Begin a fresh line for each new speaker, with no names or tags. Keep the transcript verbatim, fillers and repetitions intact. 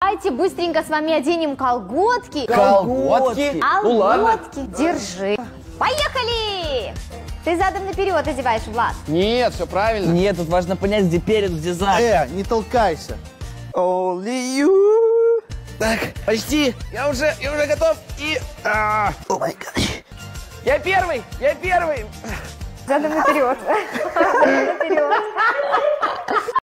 давайте быстренько с вами оденем колготки.
Колготки?
Ну
ладно.
Держи. Поехали! Ты задом наперед одеваешь, Влад.
Нет, все правильно.
Нет, тут важно понять, где перед, где зад.
Э, не толкайся.
Only you.
Так, почти. Я уже, я уже готов. И... а,
О май гад.
Я первый, я первый.
Задом наперед. Задом наперед.